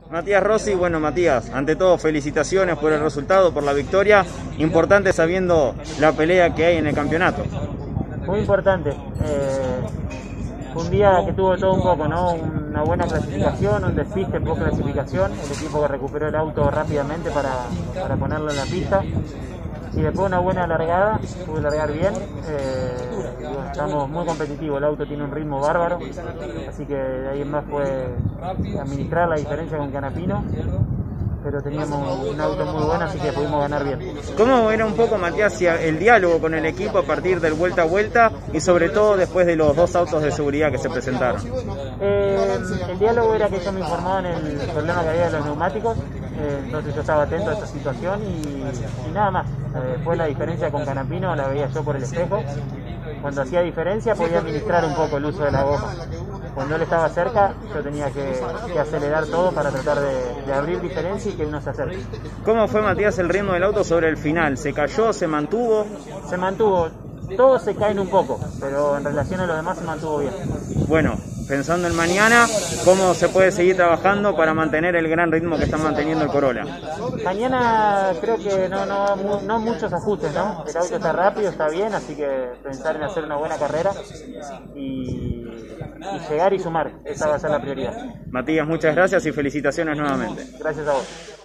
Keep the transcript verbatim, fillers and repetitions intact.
Matías Rossi. Bueno, Matías, ante todo felicitaciones por el resultado, por la victoria, importante sabiendo la pelea que hay en el campeonato. Muy importante, eh, fue un día que tuvo todo un poco, ¿no? Una buena clasificación, un despiste post clasificación, el equipo que recuperó el auto rápidamente para, para ponerlo en la pista. Y después una buena largada, pude largar bien, eh, y bueno, estamos muy competitivos, el auto tiene un ritmo bárbaro, así que de ahí en más fue administrar la diferencia con Canapino, pero teníamos un auto muy bueno, así que pudimos ganar bien. ¿Cómo era un poco, Matías, el diálogo con el equipo a partir del vuelta a vuelta y sobre todo después de los dos autos de seguridad que se presentaron? Eh, el diálogo era que ellos me informaban el problema que había de los neumáticos, eh, entonces yo estaba atento a esta situación y, y nada más. Eh, después la diferencia con Canapino la veía yo por el espejo. Cuando hacía diferencia podía administrar un poco el uso de la goma. Cuando él estaba cerca yo tenía que, que acelerar todo para tratar de, de abrir diferencia y que uno se acerque. ¿Cómo fue, Matías, el ritmo del auto sobre el final? ¿Se cayó, se mantuvo? Se mantuvo. Todos se caen un poco, pero en relación a los demás se mantuvo bien. Bueno, pensando en mañana, ¿cómo se puede seguir trabajando para mantener el gran ritmo que está manteniendo el Corolla? Mañana creo que no, no, no muchos ajustes, ¿no? El auto está rápido, está bien, así que pensar en hacer una buena carrera y, y llegar y sumar, esa va a ser la prioridad. Matías, muchas gracias y felicitaciones nuevamente. Gracias a vos.